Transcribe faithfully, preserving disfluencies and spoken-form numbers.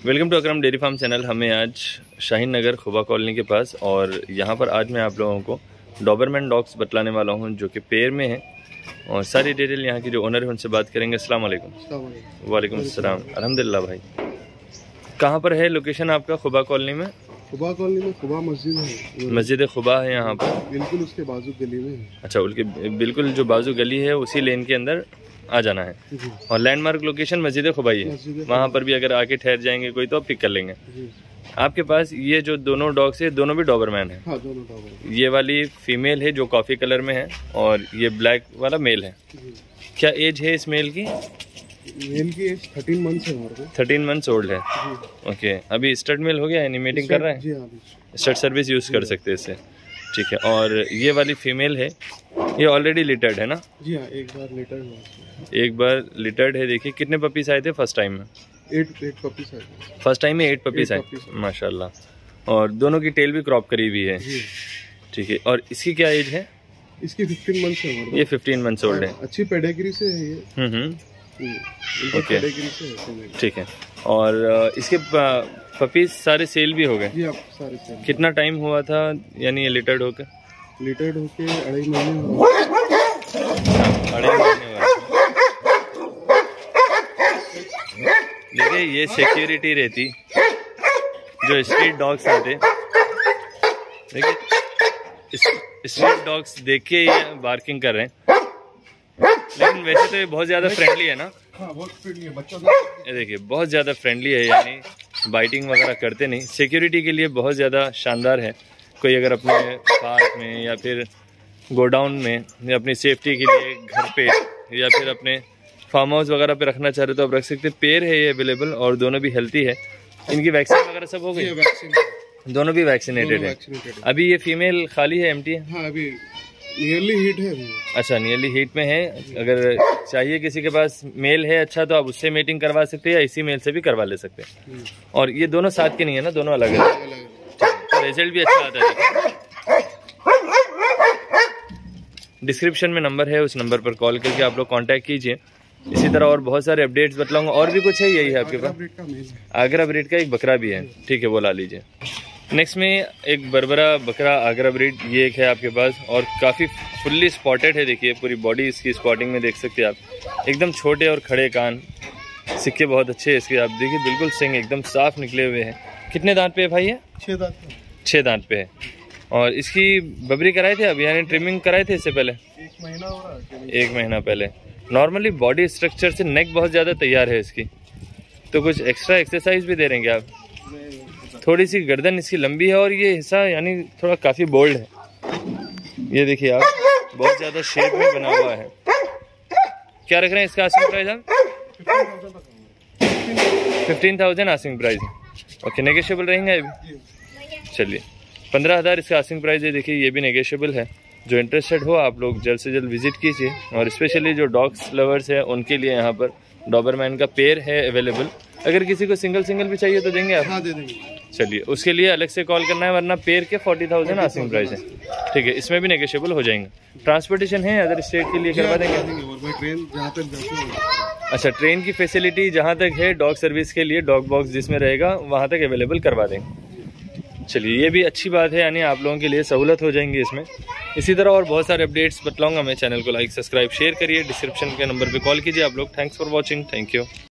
Welcome to Akram dairy farm channel. हमें आज शाहीन नगर खुबा colony के पास और यहाँ पर आज मैं आप लोगों को डॉबरमैन डॉग्स बतलाने वाला हूँ जो कि पेयर में है और सारी डिटेल यहाँ की जो ओनर है उनसे बात करेंगे। अस्सलाम वालेकुम। वालेकुम अस्सलाम। अल्हम्दुलिल्लाह भाई, कहाँ पर है लोकेशन आपका? खुबा कॉलोनी में। खुबा कॉलोनी में खुबा मस्जिद है, मस्जिद खुबा है यहाँ पर, बिल्कुल उसके बाजू गली में है। अच्छा, उसके बिल्कुल जो बाजू गली है उसी लेन के अंदर आ जाना है और लैंडमार्क लोकेशन मस्जिद खुबा ही है। वहाँ पर भी अगर आके ठहर जाएंगे कोई तो आप पिक कर लेंगे। आपके पास ये जो दोनों डॉग्स है दोनों भी डॉबरमैन है? हाँ, दोनों डॉबरमैन। ये वाली फीमेल है जो कॉफी कलर में है और ये ब्लैक वाला मेल है। क्या एज है इस मेल की? मेल की एज थर्टीन मंथ्स है हमारे को। थर्टीन मंथ्स ओल्ड है। ओके, अभी स्टड मेल हो गया, यानी मीटिंग कर रहा है? जी हाँ, स्टड सर्विस यूज कर सकते हैं इससे। ठीक है, और ये वाली फीमेल है, ये ऑलरेडी लिटर्ड है ना? जी हाँ, एक बार लिटर्ड हुआ। एक बार लिटर्ड है। देखिए कितने पपीज आए थे फर्स्ट टाइम में? एट एट पपीज आए। फर्स्ट टाइम में एट पपीज आए, माशाल्लाह। और दोनों की टेल भी क्रॉप करी हुई है। ठीक है, और इसकी क्या एज है? इसकी फिफ्टीन मंथ्स है। ये फिफ्टीन मंथ्स ओल्ड है। अच्छी पेडिग्री से है ये। हम्म हम्म ओके, ठीक है। और इसके पपीज सारे सेल भी हो गए? जी आप सारे सेल। कितना टाइम हुआ था यानी ये लिटर्ड होकर? लिटर्ड होके अढ़ाई महीने हुआ। अढ़ाई महीने हुआ। देखिए ये सिक्योरिटी रहती जो स्ट्रीट डॉग्स आते, देखिए स्ट्रीट डॉग्स देख के ये बार्किंग कर रहे हैं, लेकिन वैसे तो ये बहुत ज़्यादा फ्रेंडली है ना? हाँ, बहुत फ्रेंडली है बच्चों। ये देखिए बहुत ज़्यादा फ्रेंडली है, यानी बाइटिंग वगैरह करते नहीं। सिक्योरिटी के लिए बहुत ज़्यादा शानदार है। कोई अगर अपने पार्क में या फिर गोडाउन में या अपनी सेफ्टी के लिए घर पे या फिर अपने फार्म हाउस वगैरह पे रखना चाह रहे तो आप रख सकते हैं। पेयर है ये अवेलेबल और दोनों भी हेल्थी है। इनकी वैक्सीन वगैरह सब हो गई? दोनों भी वैक्सीनेटेड है। अभी ये फीमेल खाली है, एम्प्टी है? हाँ, अभी नियरली हीट है अभी। अच्छा, नियरली हीट में है। अगर चाहिए किसी के पास मेल है अच्छा तो आप उससे मीटिंग करवा सकते हैं या इसी मेल से भी करवा ले सकते हैं। और ये दोनों साथ के नहीं है ना, दोनों अलग है, तो रिजल्ट भी अच्छा आता है। डिस्क्रिप्शन में नंबर है, उस नंबर पर कॉल करके आप लोग कांटेक्ट कीजिए। इसी तरह और बहुत सारे अपडेट्स बतलाऊंगा। और भी कुछ है? यही है आपके पास? आगरा ब्रीड का एक बकरा भी है। ठीक है, वो ला लीजिए। नेक्स्ट में एक बरबरा बकरा आगरा ब्रीड, ये एक है आपके पास और काफ़ी फुल्ली स्पॉटेड है। देखिए पूरी बॉडी इसकी स्पॉटिंग में देख सकते हैं आप। एकदम छोटे और खड़े कान, सिक्के बहुत अच्छे हैं इसके। आप देखिए बिल्कुल सिंग एकदम साफ निकले हुए हैं। कितने दांत पे है भाई? है छः दांत पे। छः दांत पे है। और इसकी बबरी कराए थे अभी, यानी ट्रिमिंग कराए थे इससे पहले? एक महीना हो रहा है। एक महीना पहले। नॉर्मली बॉडी स्ट्रक्चर से नेक बहुत ज़्यादा तैयार है इसकी, तो कुछ एक्स्ट्रा एक्सरसाइज भी दे रहेंगे आप? थोड़ी सी गर्दन इसकी लंबी है और ये हिस्सा यानी थोड़ा काफ़ी बोल्ड है। ये देखिए आप, बहुत ज़्यादा शेप में बना हुआ है। क्या रख रहे हैं इसका आस्किंग प्राइस आप? फिफ्टीन थाउजेंड आस्किंग प्राइस है। ओके, नेगोशिएबल रहेंगे अभी? चलिए, पंद्रह हज़ार इसका आस्किंग प्राइस है। देखिए ये भी नेगोशिएबल है। जो इंटरेस्टेड हो आप लोग जल्द से जल्द विजिट कीजिए। और स्पेशली जो डॉग्स लवर्स है उनके लिए यहाँ पर डॉबरमैन का पेयर है अवेलेबल। अगर किसी को सिंगल सिंगल भी चाहिए तो देंगे आप? हाँ, दे देंगे। चलिए, उसके लिए अलग से कॉल करना है, वरना पेयर के फोर्टी थाउजेंड आस्किंग प्राइस है। ठीक है, इसमें भी नेगोशिएबल हो जाएंगे। ट्रांसपोर्टेशन है अदर स्टेट के लिए करवा देंगे? ट्रेन जहाँ तक। अच्छा, ट्रेन की फैसिलिटी जहाँ तक है डॉग सर्विस के लिए, डॉग बॉक्स जिसमें रहेगा वहाँ तक अवेलेबल करवा देंगे। चलिए, ये भी अच्छी बात है, यानी आप लोगों के लिए सहूलत हो जाएंगी इसमें। इसी तरह और बहुत सारे अपडेट्स बतलाऊंगा मैं। चैनल को लाइक सब्सक्राइब शेयर करिए। डिस्क्रिप्शन के नंबर पे कॉल कीजिए आप लोग। Thanks for watching. Thank you.